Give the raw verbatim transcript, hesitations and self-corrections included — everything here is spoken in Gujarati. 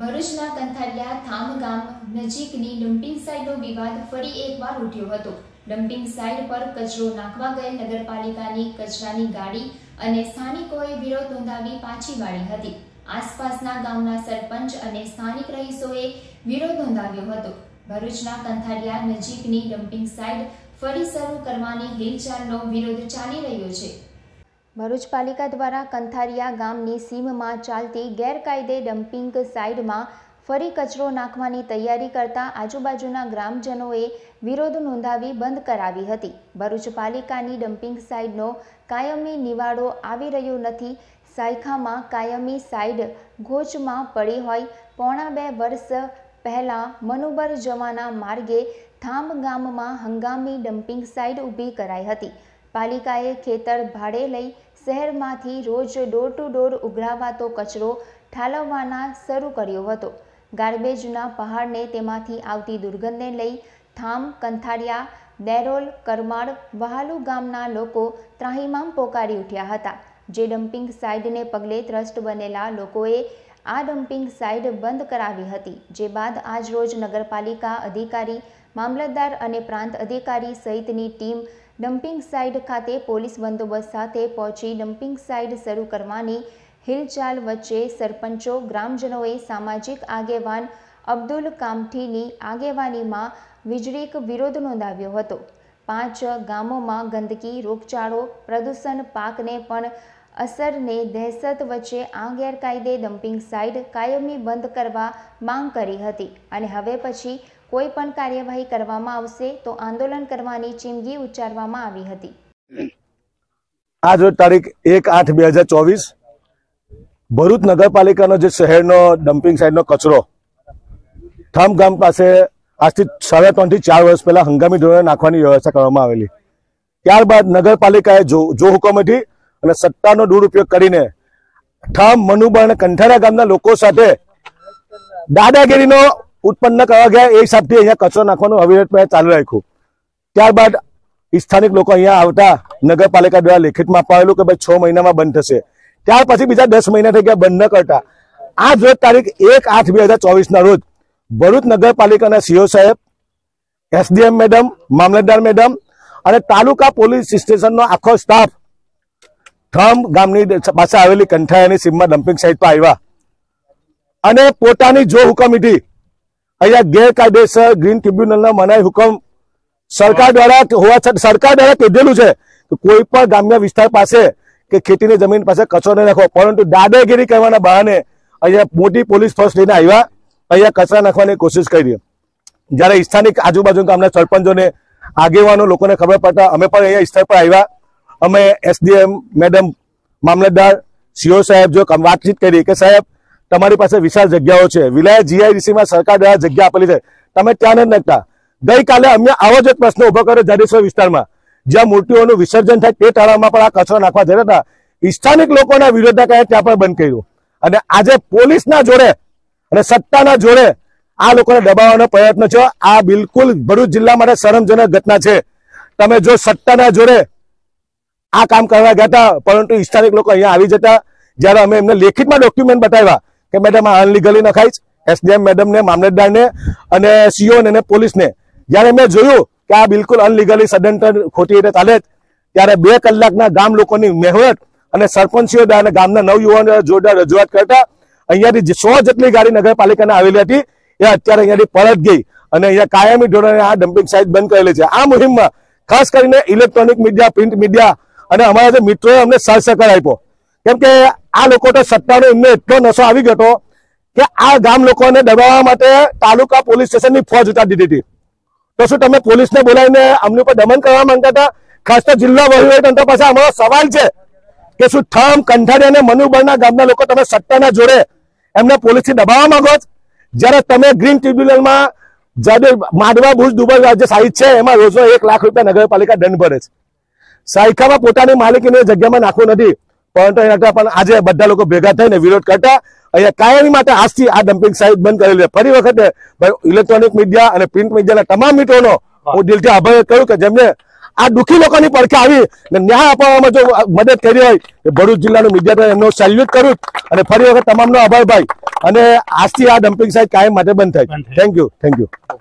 ભરૂચના કંથારિયા થામ ગામ નજીકની ડમ્પિંગ સાઇટનો વિવાદ ફરી એકવાર ઉઠ્યો હતો। ડમ્પિંગ સાઇટ પર કચરો નાખવા ગયેલ નગરપાલિકાની કચરાની ગાડી અને સ્થાનિકોએ વિરોધ નોંધાવી પાછી વાળી હતી। આસપાસના ગામના સરપંચ અને સ્થાનિક રહીશોએ વિરોધ નોંધાવ્યો હતો। ભરૂચના કંથારિયા નજીકની ડમ્પિંગ સાઇટ ફરી શરૂ કરવાની હિલચાલનો વિરોધ ચાલી રહ્યો છે। ભરૂચ પાલિકા દ્વારા કંથારિયા ગામની સીમમાં ચાલતી ગેરકાયદે ડમ્પિંગ સાઇટમાં ફરી કચરો નાખવાની તૈયારી કરતા આજુબાજુના ગ્રામજનોએ વિરોધ નોંધાવી બંધ કરાવી હતી। ભરૂચ પાલિકાની ડમ્પિંગ સાઇટનો કાયમી નિવાડો આવી રહ્યો નથી। સાયખામાં કાયમી સાઇડ ગોચમાં પડી હોય। પોણા બે વર્ષ પહેલા મનુબર જવાના માર્ગે થામ ગામમાં હંગામી ડમ્પિંગ સાઇટ ઊભી કરાઈ હતી। પાલિકાએ ખેતર ભાડે લઈ શહેરમાંથી રોજ ડોર ટુ ડોર ઉઘરાવાતો કચરો ઠાલવવાના શરૂ કર્યો હતો। ગાર્બેજના પહાડને તેમાંથી આવતી દુર્ગંધને લઈ થામ, કંથારિયા, દેરોલ, કરમાળ, વહાલુ ગામના લોકો ત્રાહિમામ પોકારી ઉઠ્યા હતા। જે ડમ્પિંગ સાઇટને પગલે ત્રસ્ત બનેલા લોકોએ આ ડમ્પિંગ સાઇટ બંધ કરાવી હતી। જે બાદ આજ રોજ નગરપાલિકા અધિકારી, મામલતદાર અને પ્રાંત અધિકારી સહિતની ટીમ ડમ્પિંગ સાઇટ ખાતે પોલીસ બંદોબસ્ત સાથે પહોંચી ડમ્પિંગ સાઇટ શરૂ કરવાની હિલચાલ વચ્ચે સરપંચો, ગ્રામજનોએ સામાજિક આગેવાન અબ્દુલ કામઠીની આગેવાનીમાં વીજળીક વિરોધ નોંધાવ્યો હતો। પાંચ ગામોમાં ગંદકી, રોગચાળો, પ્રદૂષણ પાકને પણ અસરને દહેશત વચ્ચે આ ગેરકાયદે ડમ્પિંગ સાઇટ કાયમી બંધ કરવા માંગ કરી હતી અને હવે પછી કોઈ પણ કાર્યવાહી કરવામાં આવશે તો આંદોલન કરવાની ચીમકી ઉચ્ચારવામાં આવી હતી। આજ રોજ તારીખ એક આઠ બે હજાર ચોવીસ ભરૂચ નગરપાલિકાનો જે શહેરનો ડમ્પિંગ સાઇટનો કચરો થામ ગામ પાસે આજથી સાડા ત્રણ થી ચાર વર્ષ પહેલા હંગામી ધોરણે નાખવાની વ્યવસ્થા કરવામાં આવેલી। ત્યારબાદ નગરપાલિકાએ જો જો હુકમ હતી અને સત્તાનો દુરુપયોગ કરીને થામ, મનુબર અને કંઠારિયા ગામના લોકો સાથે દાદાગીરીનો ઉત્પન્ન કરવા ગયા। એ હિસાબથી અહીંયા કચરો નાખવાનું અવિરતપણે ચાલુ રાખ્યું। ત્યારબાદ સ્થાનિક લોકો અહીંયા આવતા નગરપાલિકા દ્વારા લેખિતમાં અપાવેલું કે ભાઈ છ મહિનામાં બંધ થશે। ત્યાર પછી બીજા દસ મહિના થઈ ગયા બંધ ન કરતા આજ રોજ તારીખ એક આઠ બે હજાર ચોવીસ ના રોજ ભરૂચ નગરપાલિકાના સીઓ સાહેબ, એસડીએમ મેડમ, મામલતદાર મેડમ અને તાલુકા પોલીસ સ્ટેશનનો આખો સ્ટાફ થામ ગામની પાસે આવેલી કંઠારિયાની સીમમાં ડમ્પિંગ સાઇટ પર આવ્યા અને પોતાની જો હુકમીથી અહીંયા ગેરકાયદેસર ગ્રીન ટ્રિબ્યુનલના મનાઈ હુકમ સરકાર દ્વારા હોવા છતાં સરકાર દ્વારા કીધેલું છે કે કોઈ પણ ગ્રામ્ય વિસ્તાર પાસે કે ખેતીની જમીન પાસે કચરો નહીં નાખો, પરંતુ દાદાગીરી કરવાના બહાને અહીંયા મોટી પોલીસ ફોર્સ લઈને આવ્યા, અહીંયા કચરા નાખવાની કોશિશ કરી। જ્યારે સ્થાનિક આજુબાજુ ગામના સરપંચોને, આગેવાનો, લોકોને ખબર પડતા અમે પણ અહીંયા સ્થળ પર આવ્યા। અમે એસડીએમ મેડમ, મામલતદાર, સીઓ સાહેબ જો વાતચીત કરી કે સાહેબ તમારી પાસે વિશાળ જગ્યાઓ છે, વિલાયત જીઆઈડીસીમાં સરકાર દ્વારા જગ્યા આપેલી છે, તમે ત્યાં નથી નાખતા। ગઈકાલે અમે આવો જ એક પ્રશ્ન ઉભો કર્યો જાડેશ્વર વિસ્તારમાં, જ્યાં મૂર્તિઓનું વિસર્જન થાય તે તળાવમાં પણ આ કચરો નાખવા જતા હતા। સ્થાનિક લોકોના વિરોધના કારણે ત્યાં પણ બંધ કર્યું અને આજે પોલીસના જોડે અને સત્તાના જોડે આ લોકોને દબાવવાનો પ્રયત્ન છે। આ બિલકુલ ભરૂચ જિલ્લા માટે શરમજનક ઘટના છે। તમે જો સત્તાના જોડે આ કામ કરવા ગયા હતા, પરંતુ સ્થાનિક લોકો અહીંયા આવી જતા, જ્યારે અમે એમને લેખિતમાં ડોક્યુમેન્ટ બતાવ્યા કે મેડમ આ અનલીગલી નખાઈ, એસડીએમ મેડમને, મામલતદારને અને સીઓ ને પોલીસને, જ્યારે મેં જોયું કે આ બિલકુલ અનલીગલી સદંતર ખોટી રીતે ચાલે, ત્યારે બે કલાકના ગામ લોકોની મહેનત અને સરપંચીઓ અને ગામના નવયુવાનો જોરદાર રજૂઆત કરતા અહીંયાથી સો જેટલી ગાડી નગરપાલિકાને આવેલી હતી એ અત્યારે અહીંયાથી પરત ગઈ અને અહીંયા કાયમી ધોરણે આ ડમ્પિંગ સાઇટ બંધ કરેલી છે। આ મુહિમમાં ખાસ કરીને ઇલેક્ટ્રોનિક મીડિયા, પ્રિન્ટ મીડિયા અને અમારા જે મિત્રોએ અમને સાથ સહકાર આપ્યો, કેમ કે આ લોકો તો સત્તાનો એમને એટલો નશો આવી ગયો હતો કે આ ગામ લોકોને દબાવવા માટે તાલુકા પોલીસ સ્ટેશનની ફોજ ઉતારી દીધી હતી। તો શું તમે પોલીસને બોલાવીને અમની ઉપર દમન કરવા માંગતા હતા? ખાસ તો જિલ્લા વહીવટીતંત્ર પાસે અમારો સવાલ છે કે શું થામ, કંઠારિયા અને મનુબરના ગામના લોકો તમે સત્તાના જોડે એમને પોલીસથી દબાવવા માંગો છો? જ્યારે તમે ગ્રીન ટ્રિબ્યુનલમાં જ્યારે માંડવા, ભુજ, દુબઈ જે સાઇટ છે એમાં રોજનો એક લાખ રૂપિયા નગરપાલિકા દંડ ભરે છે। સાયખામાં પોતાની માલિકીની જગ્યામાં નાખવું નથી, પરંતુ એના પણ આજે બધા લોકો ભેગા થઈને વિરોધ કરતા અહીંયા કાયમી માટે આજથી આ ડમ્પિંગ સાઇટ બંધ કરેલી છે। ફરી વખતે ઇલેક્ટ્રોનિક મીડિયા અને પ્રિન્ટ મીડિયાના તમામ મિત્રોનો હું દિલથી આભાર કરું કે જેમને આ દુઃખી લોકોની પડખે આવી ને ન્યાય અપાવવામાં જો મદદ કરી હોય એ ભરૂચ જિલ્લાનું મીડિયા એમનો સેલ્યુટ કરું અને ફરી વખત તમામનો આભાર ભાઈ અને આજથી આ ડમ્પિંગ સાઇટ કાયમ માટે બંધ થાય. Thank you thank you.